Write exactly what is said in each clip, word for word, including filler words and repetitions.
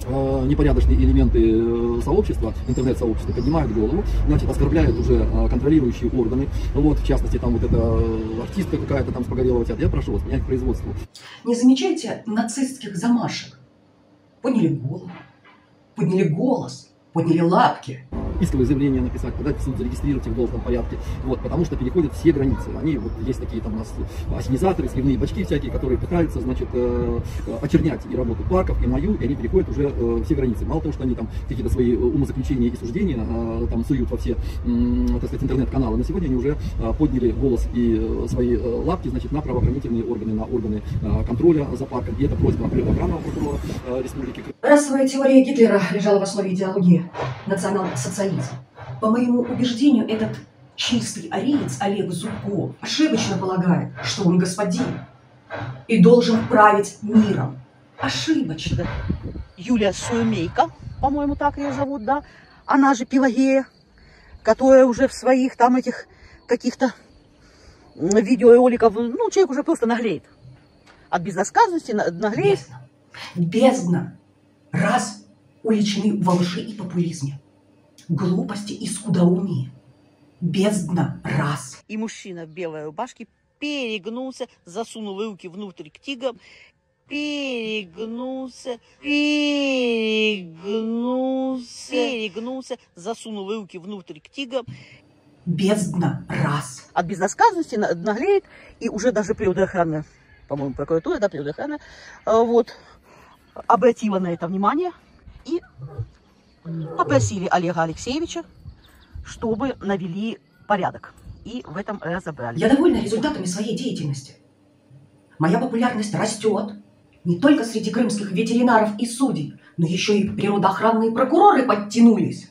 э, непорядочные элементы э, сообщества, интернет-сообщества поднимают голову, значит, оскорбляют уже э, контролирующие органы, вот, в частности, там вот эта артистка какая-то там с Погорелого театра. Я прошу вас менять производство. Не замечайте нацистских замашек? Подняли голову, подняли голос, подняли лапки. Исковое заявление написать, подать в суд, зарегистрировать их в должном порядке, вот, потому что переходят все границы. Они, вот, есть такие там у нас ассенизаторы, сливные бачки всякие, которые пытаются, значит, э, очернять и работу парков, и мою, и они переходят уже э, все границы. Мало того, что они там какие-то свои умозаключения и суждения э, там суют во все, э, так сказать, интернет-каналы, на сегодня они уже э, подняли голос и э, свои э, лапки, значит, на правоохранительные органы, на органы э, контроля за парком. И это просьба главного прокурора э, Республики Крым. Расовая теория Гитлера лежала в основе идеологии национал-социализма. По моему убеждению, этот чистый ариец Олег Зубков ошибочно полагает, что он господин и должен править миром. Ошибочно. Юлия Суемейка, по-моему, так ее зовут, да? Она же Пелагея, которая уже в своих там этих каких-то видеороликов, ну, человек уже просто наглеет. От бездосказанности наглеет. Бездна. Бездна. Раз уличены во лжи и популизме, глупости и скудоумии. Бездна раз. И мужчина в белой рубашке перегнулся, засунул руки внутрь ктига, перегнулся, перегнулся, перегнулся, засунул руки внутрь ктига. Бездна раз. От бездосказанности наглеет, и уже даже природоохранная, по-моему, прокуратура, да, природоохранная, вот, обратила на это внимание и попросили Олега Алексеевича, чтобы навели порядок. И в этом разобрались. Я довольна результатами своей деятельности. Моя популярность растет не только среди крымских ветеринаров и судей, но еще и природоохранные прокуроры подтянулись.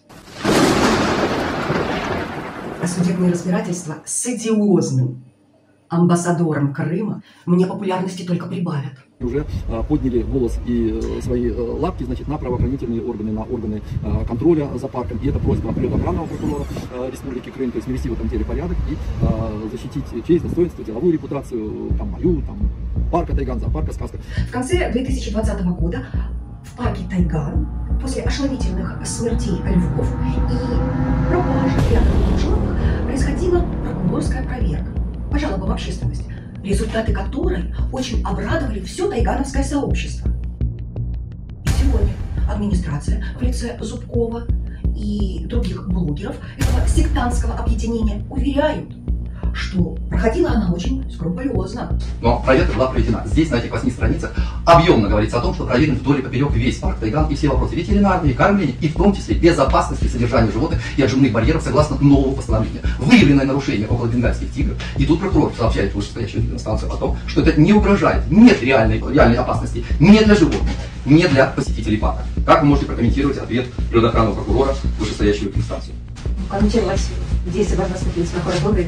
А судебные разбирательства с идиозным амбассадором Крыма мне популярности только прибавят. Уже а, подняли голос и а, свои а, лапки, значит, на правоохранительные органы, на органы а, контроля за парком. И это просьба главного прокурора а, Республики Крым, то есть навести в этом деле порядок и а, защитить честь, достоинство, деловую репутацию, там, мою, там, парка Тайган, зоопарка Сказка. В конце две тысячи двадцатого года в парке Тайган после ошеломительных смертей львов и пропажи ряда животных происходила прокурорская проверка по жалобам общественности, результаты которой очень обрадовали все тайгановское сообщество. И сегодня администрация в лице Зубкова и других блогеров этого сектантского объединения уверяют, что проходила она очень скрупулезно. Но проверка была проведена. Здесь, на этих восьми страницах, объемно говорится о том, что проверен вдоль и поперек весь парк Тайган и все вопросы ветеринарные, кормления, и в том числе безопасности содержания животных и отжимных барьеров согласно нового постановления. Выявленное нарушение около бенгальских тигров. И тут прокурор сообщает вышестоящую инстанцию о том, что это не угрожает, нет реальной, реальной опасности ни для животных, ни для посетителей парка. Как вы можете прокомментировать ответ природоохранного прокурора в вышестоящую инстанцию? Комментировать действия военно-спортивной прокуратуры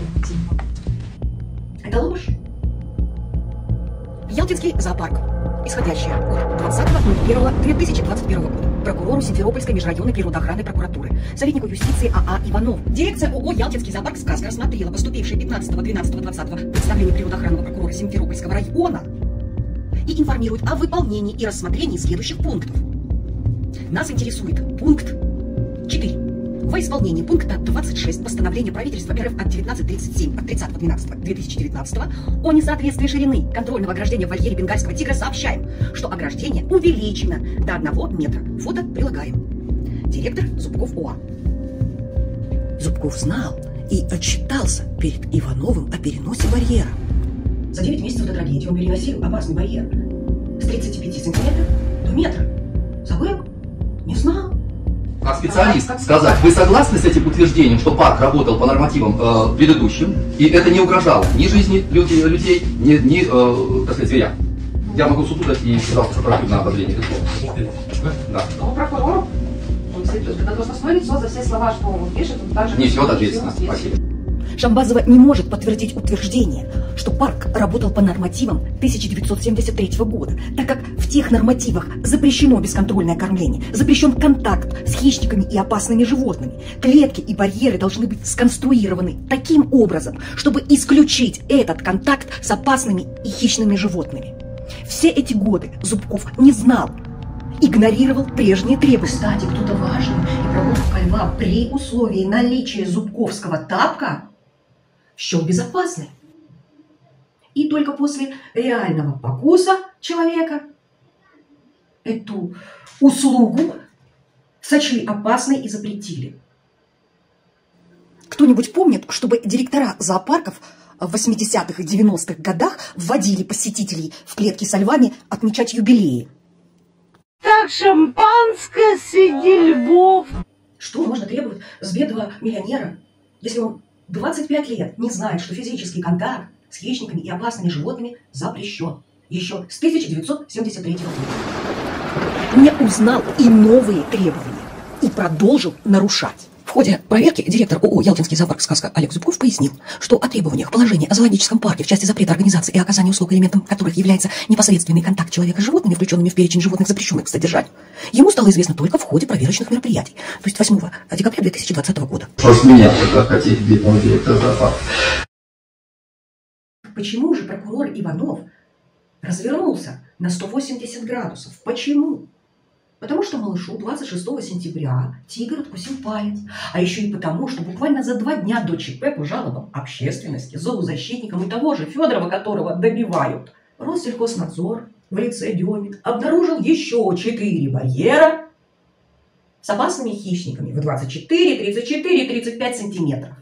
это ложь. Ялтинский зоопарк, исходящая от двадцатого ноль первого две тысячи двадцать первого года. Прокурору Симферопольской межрайонной природоохранной прокуратуры, советнику юстиции А А Иванов. Дирекция ООО «Ялтинский зоопарк Сказка» рассмотрела поступившие пятнадцатого двенадцатого двадцатого представление природоохранного прокурора Симферопольского района и информирует о выполнении и рассмотрении следующих пунктов. Нас интересует пункт четыре. Во исполнении пункта двадцать шесть постановления правительства РФ от девятнадцать тридцать семь от тридцатого двенадцатого две тысячи девятнадцатого о несоответствии ширины контрольного ограждения в вольере бенгальского тигра сообщаем, что ограждение увеличено до одного метра. Фото прилагаем. Директор Зубков ОА. Зубков знал и отчитался перед Ивановым о переносе барьера. За девять месяцев до трагедии он переносил опасный барьер с тридцати пяти сантиметров до метра. Забыл? Не знал. Как специалист сказать, вы согласны с этим утверждением, что парк работал по нормативам э, предыдущим, и это не угрожало ни жизни людей, людей ни, ни э, так сказать, зверям? Я могу суду дать и пожалуйста прокурор на обозрение этого. Да. Но прокурор, это должностное лицо за все слова, что он пишет, он также несет ответственность. Спасибо. Шамбазова не может подтвердить утверждение, что парк работал по нормативам тысяча девятьсот семьдесят третьего года, так как в тех нормативах запрещено бесконтрольное кормление, запрещен контакт с хищниками и опасными животными. Клетки и барьеры должны быть сконструированы таким образом, чтобы исключить этот контакт с опасными и хищными животными. Все эти годы Зубков не знал игнорировал прежние требования. Кстати, кто-то важный и прогулка льва при условии наличия зубковского тапка счел безопасной. И только после реального покуса человека эту услугу сочли опасной и запретили. Кто-нибудь помнит, чтобы директора зоопарков в восьмидесятых и девяностых годах вводили посетителей в клетки со львами отмечать юбилеи? Так шампанское среди львов. Что можно требовать с бедного миллионера, если он двадцать пять лет не знает, что физический контакт с хищниками и опасными животными запрещен еще с тысяча девятьсот семьдесят третьего года? Не узнал и новые требования и продолжил нарушать. В ходе проверки директор ООО «Ялтинский зоопарк «Сказка» Олег Зубков пояснил, что о требованиях положения о зоологическом парке в части запрета организации и оказания услуг, элементом которых является непосредственный контакт человека с животными, включенными в перечень животных, запрещенных к содержанию, ему стало известно только в ходе проверочных мероприятий, то есть восьмого декабря две тысячи двадцатого года. Просто меня тогда хотели бедного директора зоопарка. Почему же прокурор Иванов развернулся на сто восемьдесят градусов? Почему? Потому что малышу двадцать шестого сентября тигр откусил палец. А еще и потому, что буквально за два дня до ЧП по жалобам общественности, зоозащитникам и того же Федорова, которого добивают, Россельхознадзор в лице Демина обнаружил еще четыре барьера с опасными хищниками в двадцать четыре, тридцать четыре, тридцать пять сантиметров.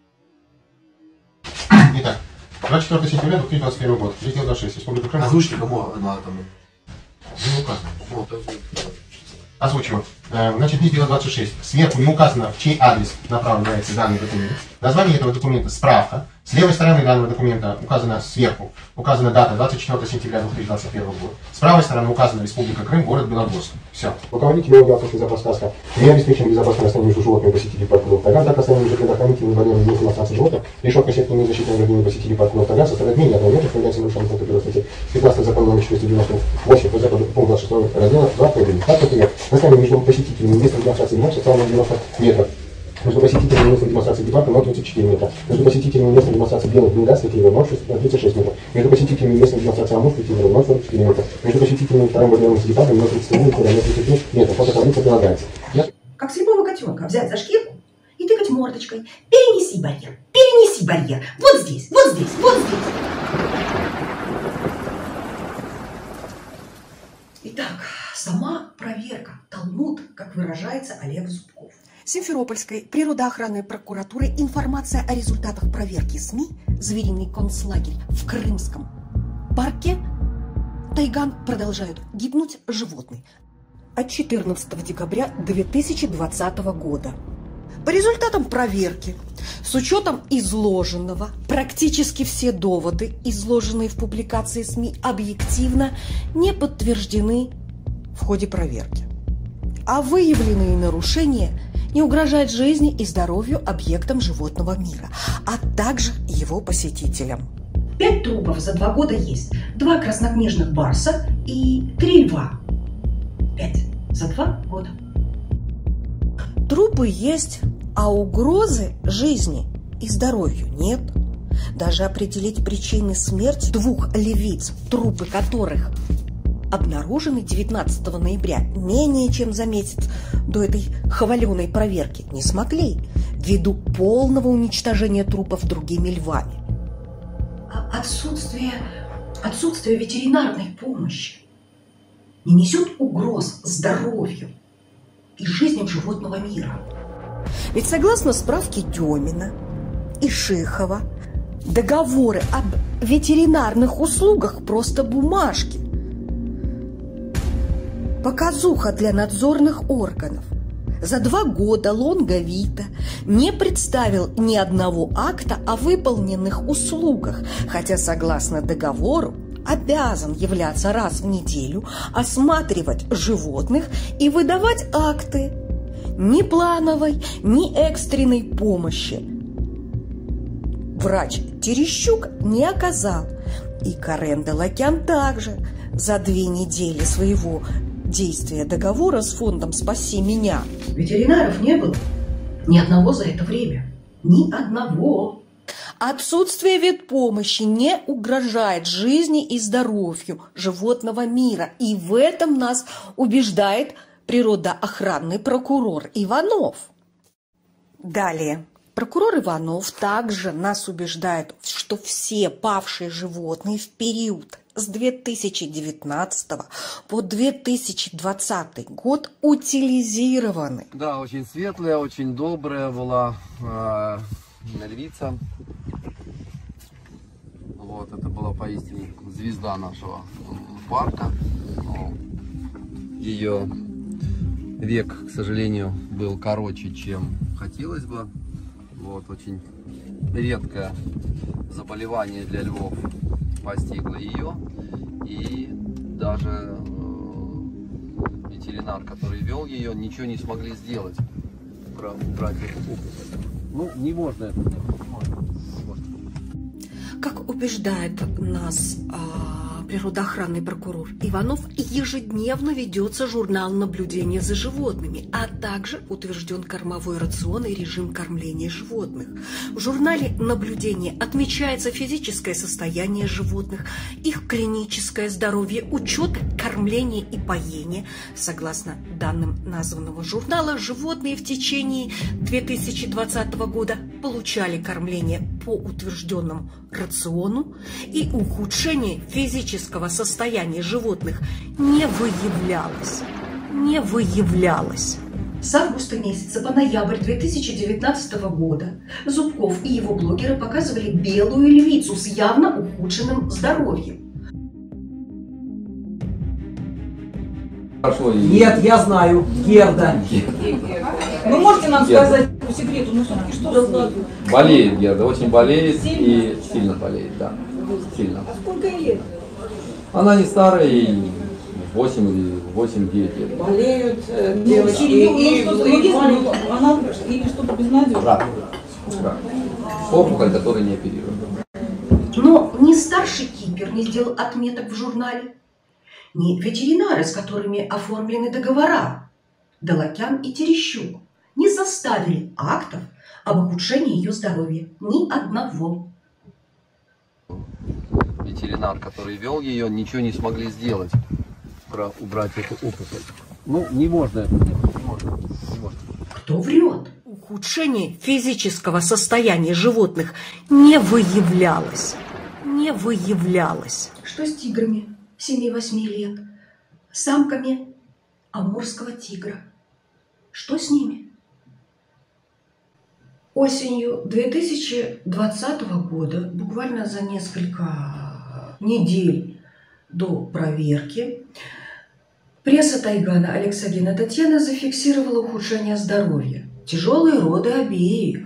Итак, двадцать четвёртого сентября две тысячи двадцать первого года, двести двадцать шесть, Республика Крым. Озвучьте, кому она там... Не указано. Вот, Озвучиваю. Значит, двести двадцать шесть. Сверху не указано, в чей адрес направляется данный документ. Название этого документа – справка. С левой стороны данного документа указано сверху, указана дата двадцать четвёртого сентября две тысячи двадцать первого года. С правой стороны указана Республика Крым, город Белогорск. Все. Руководитель Ялтинский зоопарк «Сказка» не обеспечен безопасным расстоянием животных посетителей парка Таган, так расстояние между предохранительным барьером и информацией животных, решетка сетки незащитной ограждения посетителей парка Таган составляет менее одного метра, является нарушением пункта первой статьи пятнадцатой закона номер четыреста девяносто восемь, по западу пункт двадцать шесть раздела два поведения. Так, например, расстояние между посетителями и местом демонстрации демонстрации составляет девяносто метров. Между посетителями местной демонстрации гепарда ноль тридцать четыре метра. Между посетителями местной демонстрации белых бенгальских тигров ноль тридцать шесть метров. Между посетителями местной демонстрации амурских тигров ноль сорок четыре метра. Между посетителями вторым барьером с гепардом ноль тридцать один метра, ноль тридцать пять метров. Фото таблица прилагается. Я... Как слепого котенка взять за шкирку и тыкать мордочкой. Перенеси барьер, перенеси барьер. Вот здесь, вот здесь, вот здесь. Итак, сама проверка, талмуд, как выражается Олег Зубков. Симферопольской природоохранной прокуратуры информация о результатах проверки СМИ «Звериный концлагерь» в Крымском парке Тайган продолжают гибнуть животные от четырнадцатого декабря две тысячи двадцатого года. По результатам проверки, с учетом изложенного, практически все доводы, изложенные в публикации СМИ, объективно не подтверждены в ходе проверки. А выявленные нарушения не угрожают жизни и здоровью объектам животного мира, а также его посетителям. Пять трупов за два года есть. Два краснокнижных барса и три льва. Пять за два года. Трупы есть, а угрозы жизни и здоровью нет. Даже определить причины смерти двух львиц, трупы которых обнаружены девятнадцатого ноября, менее чем за месяц до этой хваленой проверки, не смогли, ввиду полного уничтожения трупов другими львами. Отсутствие, отсутствие ветеринарной помощи не несет угроз здоровью и жизням животного мира. Ведь согласно справке Демина и Шихова, договоры об ветеринарных услугах просто бумажки. Показуха для надзорных органов. За два года Лонго Вита не представил ни одного акта о выполненных услугах, хотя, согласно договору, обязан являться раз в неделю, осматривать животных и выдавать акты ни плановой, ни экстренной помощи. Врач Терещук не оказал, и Карен Делакян также за две недели своего действия договора с фондом «Спаси меня». Ветеринаров не было. Ни одного за это время. Ни одного. Отсутствие ветпомощи не угрожает жизни и здоровью животного мира. И в этом нас убеждает природоохранный прокурор Иванов. Далее. Прокурор Иванов также нас убеждает, что все павшие животные в период с две тысячи девятнадцатого по две тысячи двадцатый год утилизированы. Да, очень светлая, очень добрая была э, львица. Вот, это была поистине звезда нашего парка. Ее век, к сожалению, был короче, чем хотелось бы. Вот, очень редкое заболевание для львов постигло ее. И даже э, ветеринар, который вел ее, ничего не смогли сделать. Убрать эту опухоль. Ну, не можно это делать. Не можно. Не можно. Как убеждает нас а, природоохранный прокурор Иванов, ежедневно ведется журнал наблюдения за животными, а также утвержден кормовой рацион и режим кормления животных. В журнале наблюдения отмечается физическое состояние животных, их клиническое здоровье, учет кормления и поения. Согласно данным названного журнала, животные в течение две тысячи двадцатого года получали кормление по утвержденному рациону, и ухудшение физического состояния животных не выявлялось. Не выявлялось. С августа месяца по ноябрь две тысячи девятнадцатого года Зубков и его блогеры показывали белую львицу с явно ухудшенным здоровьем. Хорошо, Нет, я знаю. Герда. Вы можете нам Герда. сказать по секрету, ну все-таки что с ней? болеет Герда, очень болеет. Сильно? И сильно болеет, да. Сильно. А сколько ей лет? Она не старая, ей восемь или восемь-девять лет. Болеют э, девочки. И, и, ну, и, и, она или что-то безнадежно? Рак. Рак. Опухоль, которая не оперируема. Но ни старший кипер не сделал отметок в журнале, ни ветеринары, с которыми оформлены договора, Долокян и Терещук, не составили актов об ухудшении ее здоровья. Ни одного. Ветеринар, который вел ее, ничего не смогли сделать, про убрать эту опухоль. Ну, не можно это делать. Не можно. Не можно. Кто врет? Ухудшение физического состояния животных не выявлялось. Не выявлялось. Что с тиграми семи-восьми лет? Самками амурского тигра? Что с ними? Осенью две тысячи двадцатого года, буквально за несколько недель до проверки, пресса Тайгана Алексагина Татьяна зафиксировала ухудшение здоровья, тяжелые роды обеих.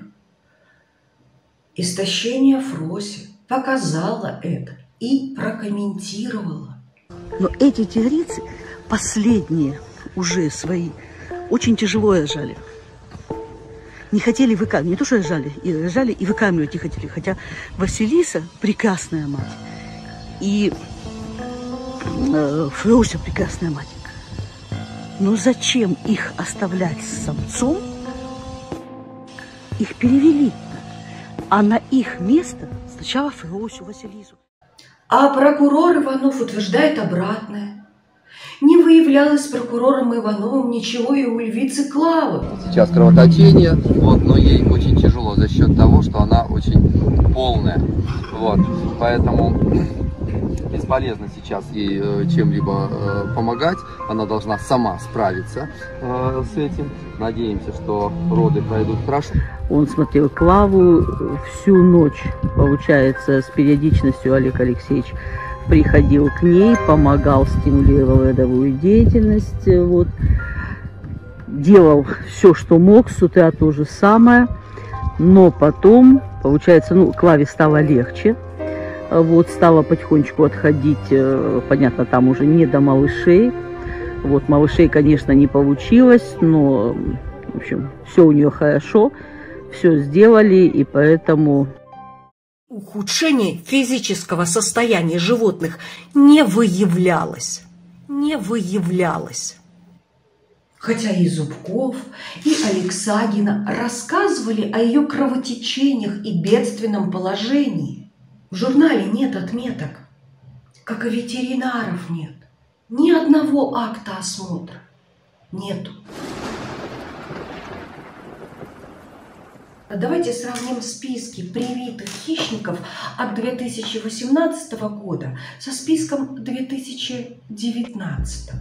Истощение Фроси показала это и прокомментировала. Но эти тигрицы, последние уже свои, очень тяжело рожали. Не хотели выкармливать, не то что рожали, и рожали, и выкармливать не хотели. Хотя Василиса прекрасная мать, и э, Фрося прекрасная мать. Но зачем их оставлять с самцом? Их перевели. А на их место сначала Фросю, Василису. А прокурор Иванов утверждает обратное. Не выявлялось прокурором Ивановым ничего и у львицы Клавы. Сейчас кровоточение, вот, но ей очень тяжело за счет того, что она очень полная. Вот, поэтому бесполезно сейчас ей э, чем-либо э, помогать. Она должна сама справиться э, с этим. Надеемся, что роды пройдут хорошо. Он смотрел Клаву всю ночь, получается, с периодичностью. Олег Алексеевич приходил к ней, помогал, стимулировал родовую деятельность, вот. Делал все, что мог, с утра то же самое, но потом, получается, ну, Клаве стало легче, вот, стала потихонечку отходить, понятно, там уже не до малышей, вот, малышей, конечно, не получилось, но, в общем, все у нее хорошо, все сделали, и поэтому... Ухудшение физического состояния животных не выявлялось. Не выявлялось. Хотя и Зубков, и Алексагина рассказывали о ее кровотечениях и бедственном положении. В журнале нет отметок, как и ветеринаров нет. Ни одного акта осмотра нету. Давайте сравним списки привитых хищников от две тысячи восемнадцатого года со списком две тысячи девятнадцатого.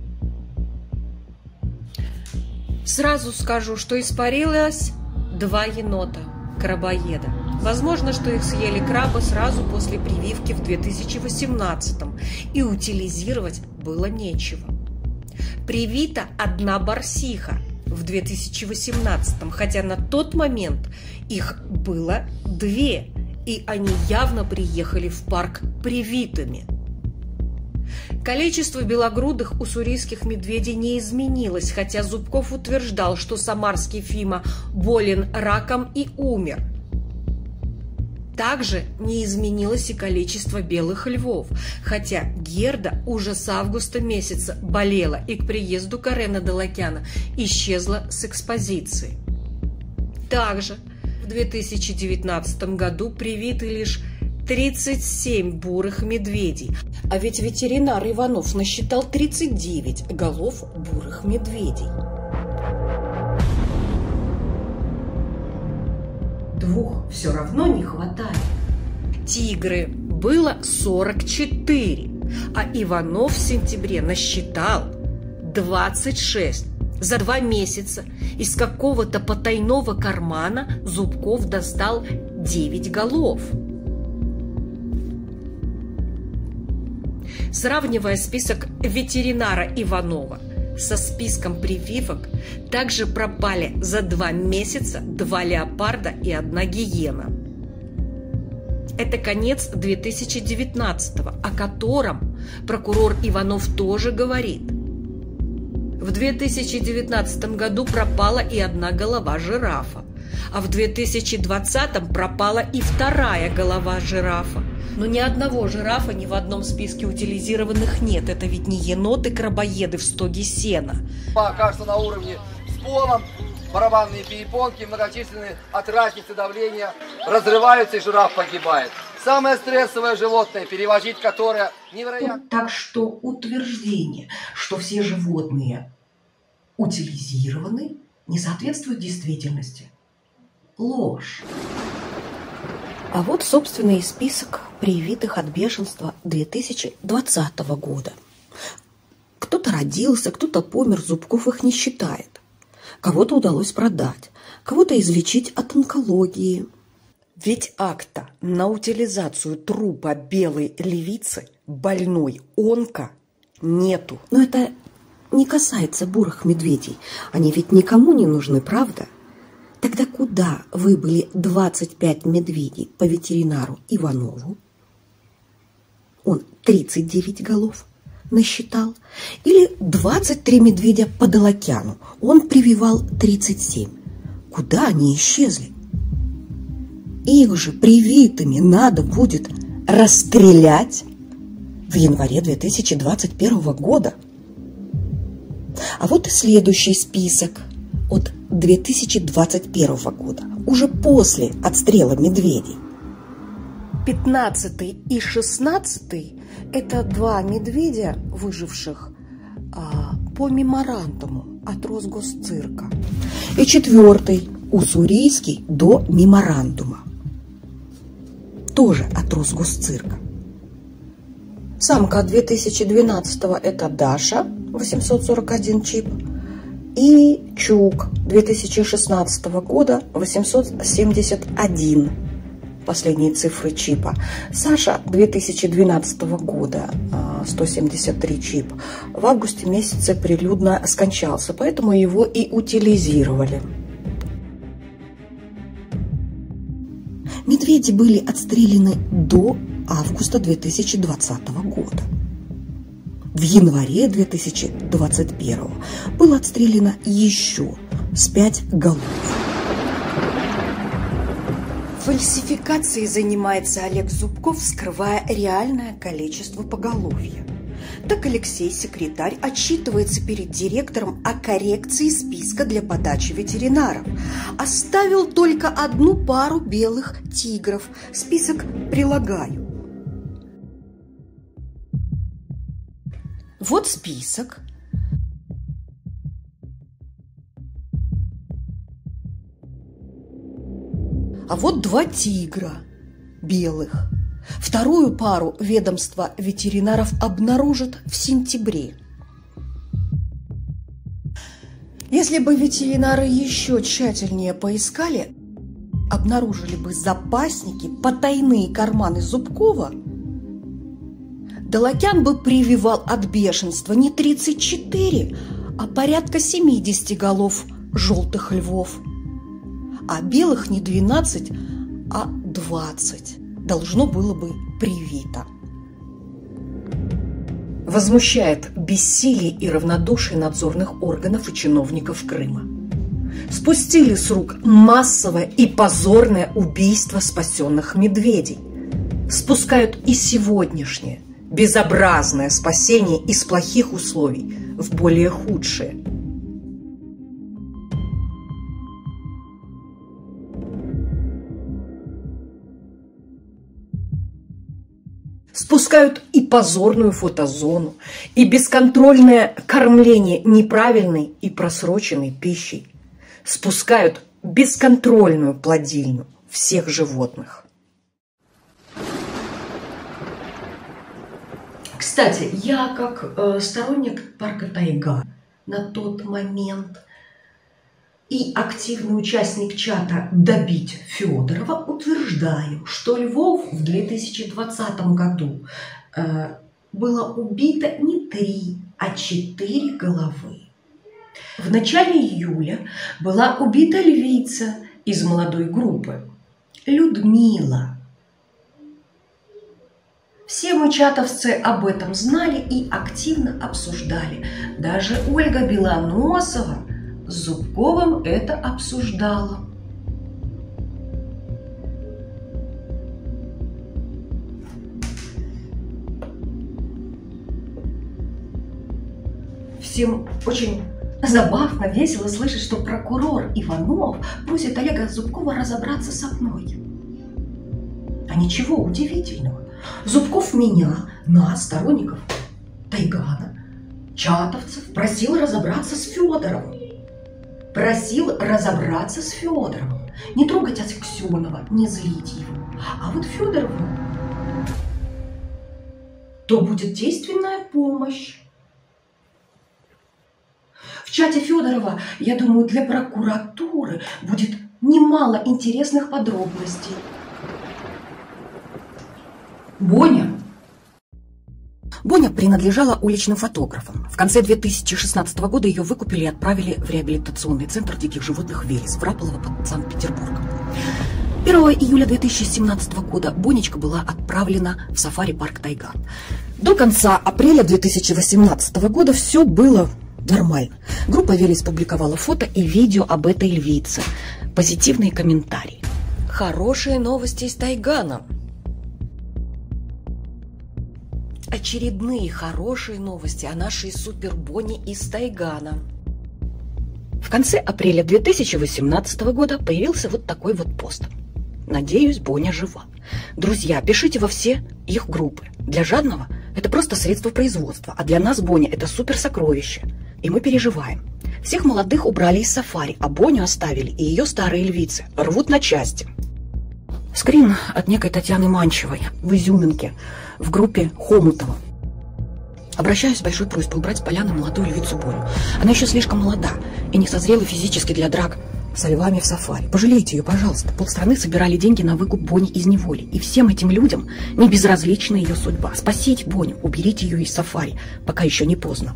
Сразу скажу, что испарилось два енота, крабоеда. Возможно, что их съели крабы сразу после прививки в две тысячи восемнадцатом, и утилизировать было нечего. Привита одна барсиха в две тысячи восемнадцатом, хотя на тот момент их было две, и они явно приехали в парк привитыми. Количество белогрудых уссурийских медведей не изменилось, хотя Зубков утверждал, что самарский Фима болен раком и умер. Также не изменилось и количество белых львов, хотя Герда уже с августа месяца болела и к приезду Карена Далакяна исчезла с экспозиции. Также в две тысячи девятнадцатом году привиты лишь тридцать семь бурых медведей, а ведь ветеринар Иванов насчитал тридцать девять голов бурых медведей. Двух все равно не хватает. Тигры было сорок четыре, а Иванов в сентябре насчитал двадцать шесть. За два месяца из какого-то потайного кармана Зубков достал девять голов. Сравнивая список ветеринара Иванова со списком прививок, также пропали за два месяца два леопарда и одна гиена. Это конец две тысячи девятнадцатого, о котором прокурор Иванов тоже говорит. В две тысячи девятнадцатом году пропала и одна голова жирафа, а в две тысячи двадцатом пропала и вторая голова жирафа. Но ни одного жирафа ни в одном списке утилизированных нет. Это ведь не еноты-крабоеды в стоге сена. Кажется, на уровне с полом, барабанные перепонки, многочисленные от разницы давления разрываются, и жираф погибает. Самое стрессовое животное, перевозить которое невероятно... Так что утверждение, что все животные утилизированы, не соответствует действительности. Ложь. А вот, собственно, и список привитых от бешенства две тысячи двадцатого года. Кто-то родился, кто-то помер, Зубков их не считает. Кого-то удалось продать, кого-то излечить от онкологии. Ведь акта на утилизацию трупа белой львицы, больной онко, нету. Но это не касается бурых медведей. Они ведь никому не нужны, правда? Тогда куда выбыли двадцать пять медведей по ветеринару Иванову? Он тридцать девять голов насчитал. Или двадцать три медведя по Далакяну. Он прививал тридцать семь. Куда они исчезли? Их же привитыми надо будет расстрелять в январе две тысячи двадцать первого года. А вот и следующий список от две тысячи двадцать первого года, уже после отстрела медведей. пятнадцатый и шестнадцатый – это два медведя, выживших а, по меморандуму от Росгосцирка. И четвертый – уссурийский до меморандума, тоже от Росгосцирка. Самка две тысячи двенадцатого – это Даша, восемьсот сорок один чип. И Чук две тысячи шестнадцатого года восемьсот семьдесят один, последние цифры чипа. Саша две тысячи двенадцатого года сто семьдесят три чип. В августе месяце прилюдно скончался, поэтому его и утилизировали. Медведи были отстреляны до августа две тысячи двадцатого года. В январе две тысячи двадцать первого было отстреляно еще с пять голов. Фальсификацией занимается Олег Зубков, скрывая реальное количество поголовья. так Алексей, секретарь, отчитывается перед директором о коррекции списка для подачи ветеринаров. Оставил только одну пару белых тигров. Список прилагаю. Вот список. А вот два тигра белых. Вторую пару ведомство ветеринаров обнаружит в сентябре. Если бы ветеринары еще тщательнее поискали, обнаружили бы запасники, потайные карманы Зубкова, Далакян бы прививал от бешенства не тридцать четыре, а порядка семьдесят голов желтых львов. А белых не двенадцать, а двадцать должно было бы привито. Возмущает бессилие и равнодушие надзорных органов и чиновников Крыма. Спустили с рук массовое и позорное убийство спасенных медведей. Спускают и сегодняшнее безобразное спасение из плохих условий в более худшие. Спускают и позорную фотозону, и бесконтрольное кормление неправильной и просроченной пищей. Спускают бесконтрольную плодильню всех животных. Кстати, я как э, сторонник парка Тайга на тот момент и активный участник чата «Добить Федорова» утверждаю, что львов в две тысячи двадцатом году э, было убито не три, а четыре головы. В начале июля была убита львица из молодой группы Людмила. Все мы, чатовцы, об этом знали и активно обсуждали. Даже Ольга Белоносова с Зубковым это обсуждала. Всем очень забавно, весело слышать, что прокурор Иванов просит Олега Зубкова разобраться со мной. А ничего удивительного. Зубков меня, нас, сторонников Тайгана, чатовцев, просил разобраться с Федоровым. Просил разобраться с Федоровым. Не трогать Аксенова, не злить его. А вот Федорову то будет действенная помощь. В чате Федорова, я думаю, для прокуратуры будет немало интересных подробностей. Боня. Боня принадлежала уличным фотографам. В конце две тысячи шестнадцатого года ее выкупили и отправили в реабилитационный центр диких животных «Велес» в Рапалово под Санкт-Петербургом. первого июля две тысячи семнадцатого года Бонечка была отправлена в сафари-парк Тайган. До конца апреля две тысячи восемнадцатого года все было нормально. Группа «Велес» публиковала фото и видео об этой львице. Позитивные комментарии. Хорошие новости из Тайгана. Очередные хорошие новости о нашей супербоне из Тайгана. В конце апреля две тысячи восемнадцатого года появился вот такой вот пост. Надеюсь, Боня жива. Друзья, пишите во все их группы. Для жадного это просто средство производства, а для нас Боня это суперсокровище. И мы переживаем. Всех молодых убрали из сафари, а Боню оставили и ее старые львицы. Рвут на части. Скрин от некой Татьяны Манчевой в Изюминке в группе Хомутова. Обращаюсь с большой просьбой убрать с поляны молодую львицу Боню. Она еще слишком молода и не созрела физически для драк со львами в сафари. Пожалейте ее, пожалуйста. Полстраны собирали деньги на выкуп Бони из неволи. И всем этим людям не безразлична ее судьба. Спасите Боню, уберите ее из сафари, пока еще не поздно.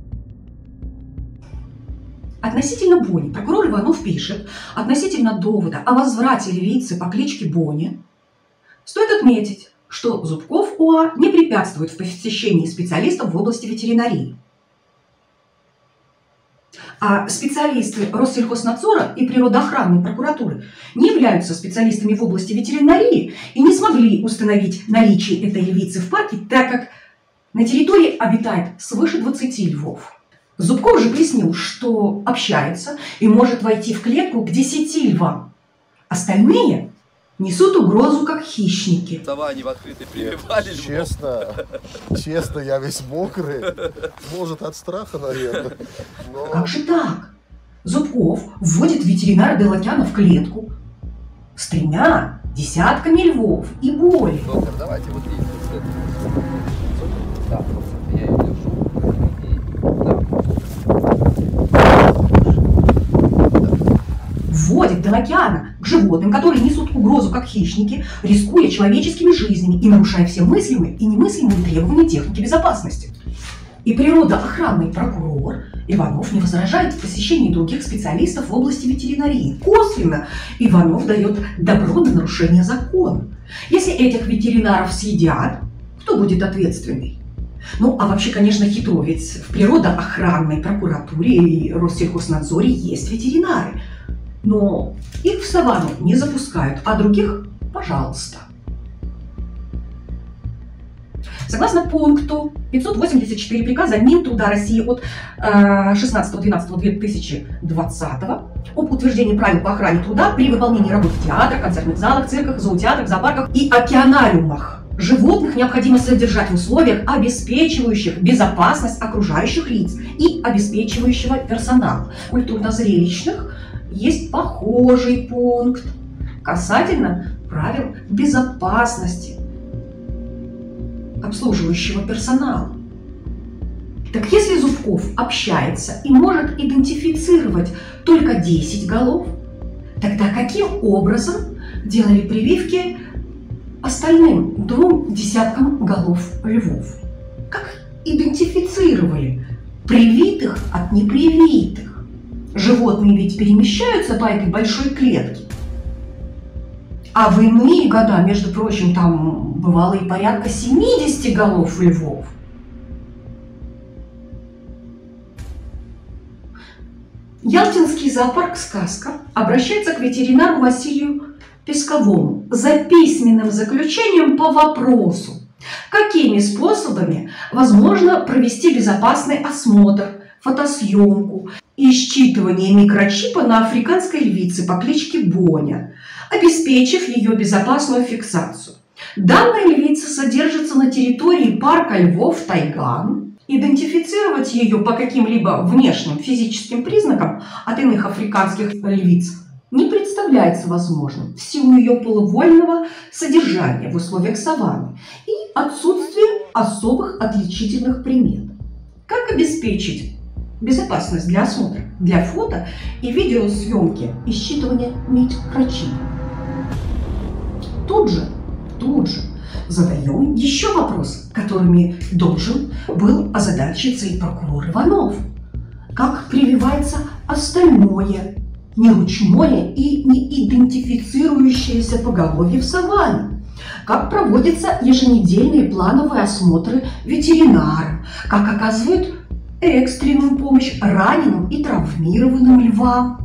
Относительно Бони прокурор Иванов пишет, относительно довода о возврате львицы по кличке Боня, стоит отметить, что Зубков ОА не препятствует в посещении специалистов в области ветеринарии. А специалисты Россельхознадзора и природоохранной прокуратуры не являются специалистами в области ветеринарии и не смогли установить наличие этой львицы в парке, так как На территории обитает свыше двадцати львов. Зубков же пояснил, что общается и может войти в клетку к десяти львам. Остальные несут угрозу, как хищники. Сова они в открытый прививали. Честно, честно, я весь мокрый. Может, от страха, наверное. Но... Как же так? Зубков вводит ветеринара Делакяна в клетку с тремя десятками львов и более. Доктор, давайте вот видите. Да, я ее держу. Вводит Делакяна к животным, которые несут угрозу как хищники, рискуя человеческими жизнями и нарушая все мыслимые и немыслимые требования техники безопасности. И природоохранный прокурор Иванов не возражает в посещении других специалистов в области ветеринарии. Косвенно Иванов дает добро на нарушение закона. Если этих ветеринаров съедят, кто будет ответственный? Ну, а вообще, конечно, хитро, ведь в природоохранной прокуратуре и Россельхознадзоре есть ветеринары. Но их в саванну не запускают, а других – пожалуйста. Согласно пункту пятьсот восемьдесят четыре приказа Минтруда России от шестнадцатого двенадцатого две тысячи двадцатого об утверждении правил по охране труда при выполнении работ в театрах, концертных залах, цирках, зоотеатрах, зоопарках и океанариумах животных необходимо содержать в условиях, обеспечивающих безопасность окружающих лиц и обеспечивающего персонала. В культурно-зрелищных есть похожий пункт касательно правил безопасности обслуживающего персонала. Так если Зубков общается и может идентифицировать только десять голов, тогда каким образом делали прививки остальным двум десяткам голов львов? Как идентифицировали привитых от непривитых? Животные ведь перемещаются по этой большой клетке. А в иные года, между прочим, там бывало и порядка семидесяти голов львов. Ялтинский зоопарк «Сказка» обращается к ветеринару Василию Песковому за письменным заключением по вопросу, какими способами возможно провести безопасный осмотр, фотосъемку и считывание микрочипа на африканской львице по кличке Боня, обеспечив ее безопасную фиксацию. Данная львица содержится на территории парка львов Тайган. Идентифицировать ее по каким-либо внешним физическим признакам от иных африканских львиц не представляется возможным в силу ее полувольного содержания в условиях саванны и отсутствия особых отличительных примет. Как обеспечить безопасность для осмотра, для фото и видеосъемки и считывания микрочипа? Тут же, тут же задаем еще вопрос, которыми должен был озадачиться и прокурор Иванов. Как прививается остальное, неручное и не идентифицирующееся поголовье в саванне? Как проводятся еженедельные плановые осмотры ветеринаром? Как оказывают экстренную помощь раненым и травмированным львам?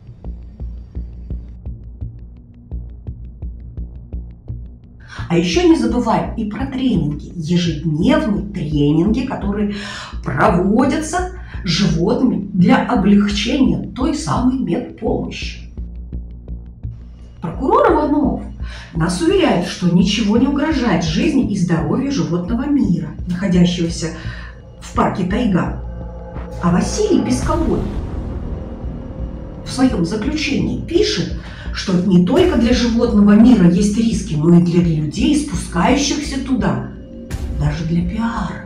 А еще не забываем и про тренинги, ежедневные тренинги, которые проводятся животными для облегчения той самой медпомощи. Прокурор Иванов нас уверяет, что ничего не угрожает жизни и здоровью животного мира, находящегося в парке Тайган. А Василий Песковой в своем заключении пишет, что не только для животного мира есть риски, но и для людей, спускающихся туда, даже для пиара.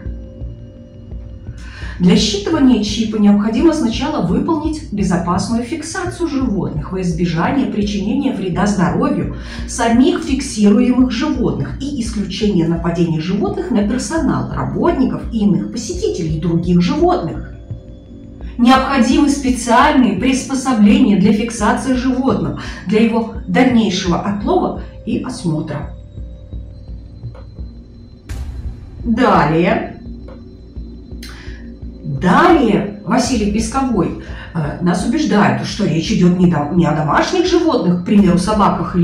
Для считывания чипа необходимо сначала выполнить безопасную фиксацию животных во избежание причинения вреда здоровью самих фиксируемых животных и исключения нападений животных на персонал, работников и иных посетителей других животных. Необходимы специальные приспособления для фиксации животного, для его дальнейшего отлова и осмотра. Далее, далее Василий Песковой э, нас убеждает, что речь идет не, до, не о домашних животных, к примеру, собаках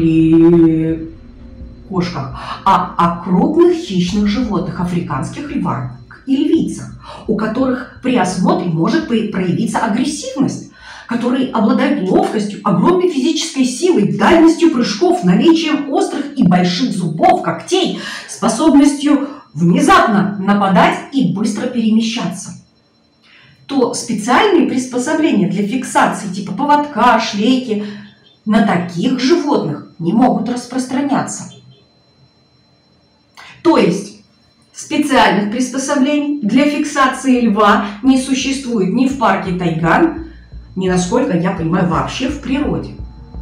или кошках, а о крупных хищных животных, африканских львах, животных и львицах, у которых при осмотре может проявиться агрессивность, которые обладают ловкостью, огромной физической силой, дальностью прыжков, наличием острых и больших зубов, когтей, способностью внезапно нападать и быстро перемещаться, то специальные приспособления для фиксации типа поводка, шлейки на таких животных не могут распространяться. То есть специальных приспособлений для фиксации льва не существует ни в парке Тайган, ни, насколько я понимаю, вообще в природе.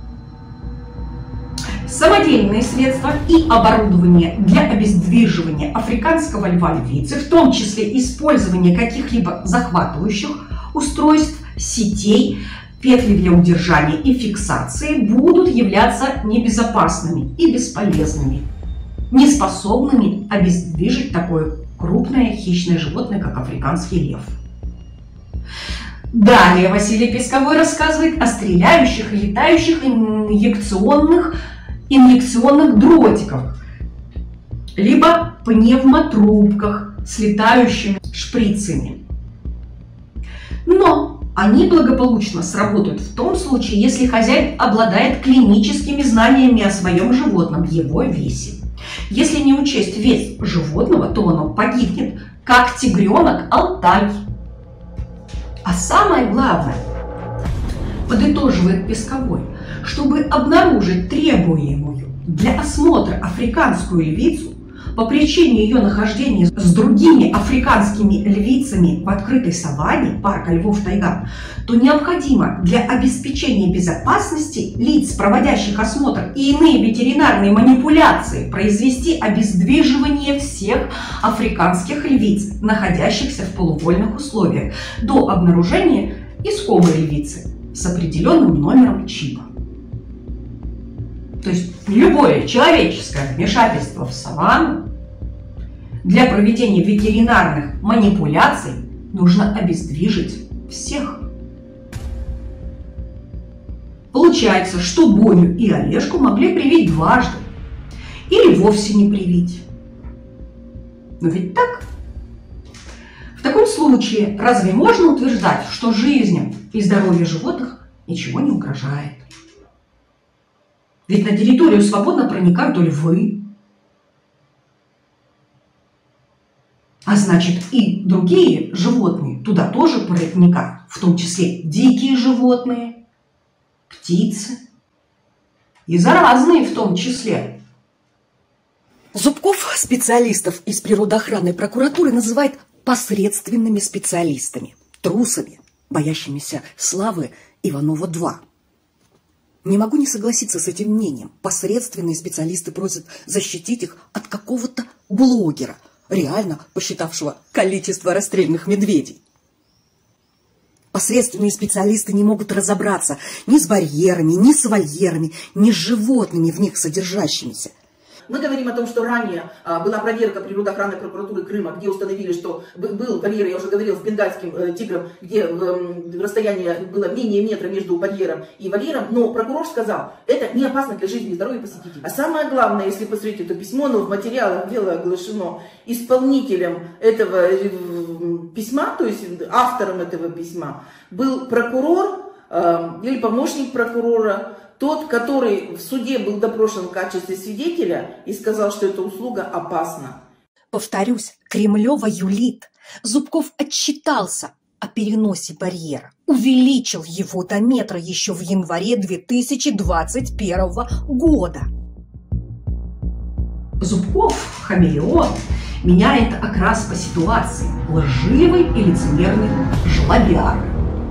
Самодельные средства и оборудование для обездвиживания африканского льва-львицы, в том числе использование каких-либо захватывающих устройств, сетей, петли для удержания и фиксации будут являться небезопасными и бесполезными, неспособными обездвижить такое крупное хищное животное, как африканский лев. Далее Василий Песковой рассказывает о стреляющих и летающих инъекционных, инъекционных дротиках, либо пневмотрубках с летающими шприцами. Но они благополучно сработают в том случае, если хозяин обладает клиническими знаниями о своем животном, его весе. Если не учесть вес животного, то оно погибнет, как тигренок Алтай. А самое главное, подытоживает Песковой, чтобы обнаружить требуемую для осмотра африканскую львицу по причине ее нахождения с другими африканскими львицами в открытой саванне парка львов Тайган, то необходимо для обеспечения безопасности лиц, проводящих осмотр, и иные ветеринарные манипуляции произвести обездвиживание всех африканских львиц, находящихся в полувольных условиях, до обнаружения искомой львицы с определенным номером чипа. То есть любое человеческое вмешательство в саванну для проведения ветеринарных манипуляций нужно обездвижить всех. Получается, что Боню и Олежку могли привить дважды или вовсе не привить. Но ведь так? В таком случае разве можно утверждать, что жизни и здоровью животных ничего не угрожает? Ведь на территорию свободно проникают львы. А значит, и другие животные туда тоже проникают, в том числе дикие животные, птицы и заразные в том числе. Зубков специалистов из природоохранной прокуратуры называет посредственными специалистами, трусами, боящимися славы Иванова-два. Не могу не согласиться с этим мнением. Посредственные специалисты просят защитить их от какого-то блогера, реально посчитавшего количество расстрельных медведей. Посредственные специалисты не могут разобраться ни с барьерами, ни с вольерами, ни с животными в них содержащимися. Мы говорим о том, что ранее а, была проверка природоохранной прокуратуры Крыма, где установили, что был барьер, я уже говорил, с бенгальским э, тигром, где э, расстояние было менее метра между барьером и вольером, но прокурор сказал, это не опасно для жизни и здоровья посетителей. А самое главное, если посмотреть это письмо, но в материалах дело оглашено исполнителем этого э, письма, то есть автором этого письма, был прокурор э, или помощник прокурора, тот, который в суде был допрошен в качестве свидетеля и сказал, что эта услуга опасна. Повторюсь, Кремлева юлит. Зубков отчитался о переносе барьера, увеличил его до метра еще в январе две тысячи двадцать первого года. Зубков, хамелеон, меняет окрас по ситуации. Лживый и лицемерный жлобяр.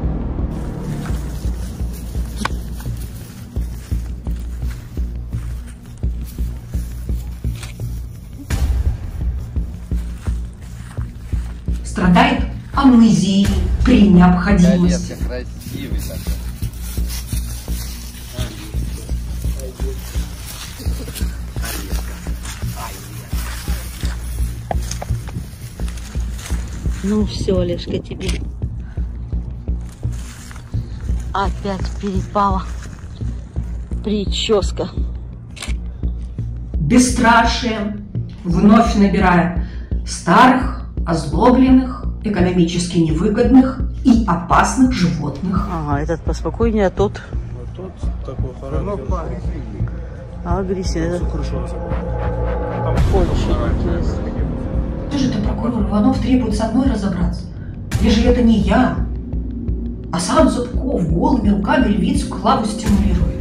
Страдает амнезией при необходимости. Красивый такой. Ну все, Олежка, тебе опять перепала прическа. Бесстрашие, вновь набирая старых озлобленных, экономически невыгодных и опасных животных. Ага, этот поспокойнее, а тот... А тут такой характер. Агрессивный. Очень интересно. Что же это прокурор Иванов требует со мной разобраться? Ежели это не я, а сам Зубков голыми руками львицу Клаву стимулирует.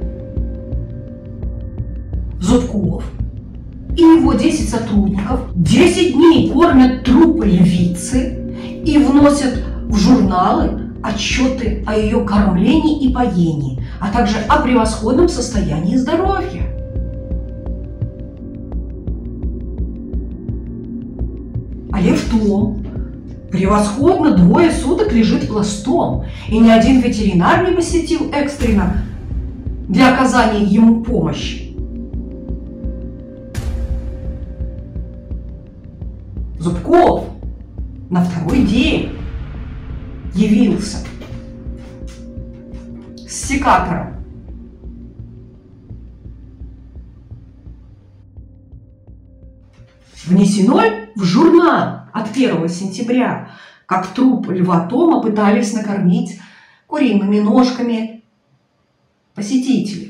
Зубков и его десять сотрудников десять дней кормят трупы львицы и вносят в журналы отчеты о ее кормлении и поении, а также о превосходном состоянии здоровья. А лев Том превосходно двое суток лежит пластом, и ни один ветеринар не посетил экстренно для оказания ему помощи. Зубков на второй день явился с секатором. Внесено в журнал от первого сентября, как труп льва Тома пытались накормить куриными ножками посетителей.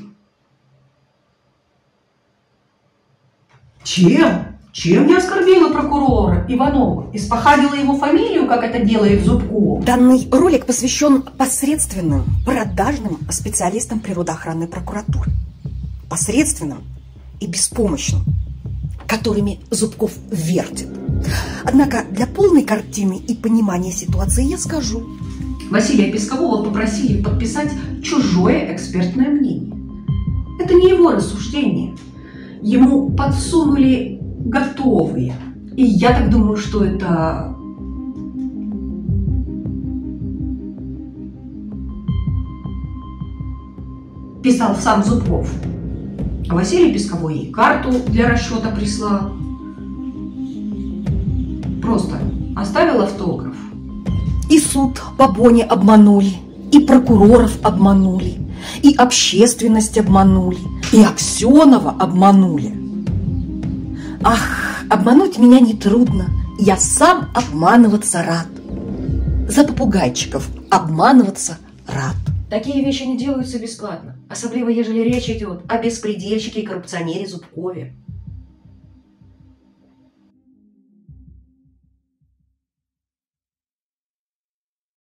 Чем? Чем я оскорбила прокурора Иванова? Испохабила его фамилию, как это делает Зубков? Данный ролик посвящен посредственным, продажным специалистам природоохранной прокуратуры. Посредственным и беспомощным, которыми Зубков вертит. Однако для полной картины и понимания ситуации я скажу. Василия Пескового попросили подписать чужое экспертное мнение. Это не его рассуждение. Ему подсунули готовые. И я так думаю, что это... писал сам Зубков. А Василий Песковой и карту для расчета прислал. Просто оставил автограф. И суд по Боне обманули, и прокуроров обманули, и общественность обманули, и Аксенова обманули. Ах, обмануть меня нетрудно, я сам обманываться рад. За попугайчиков обманываться рад. Такие вещи не делаются бесплатно, особенно ежели речь идет о беспредельщике и коррупционере Зубкове.